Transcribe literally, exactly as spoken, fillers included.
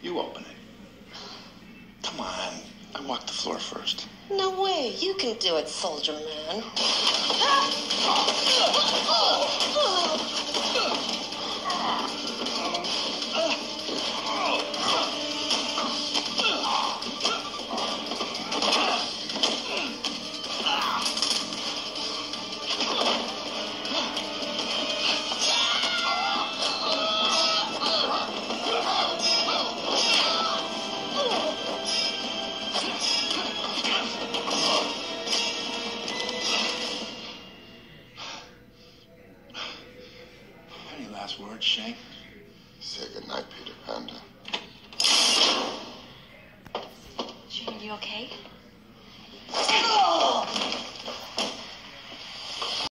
You open it. Come on. I walk the floor first. No way. You can do it, soldier man. Any last words, Shank? Say goodnight, Peter Panda. Shane, you okay? Ah!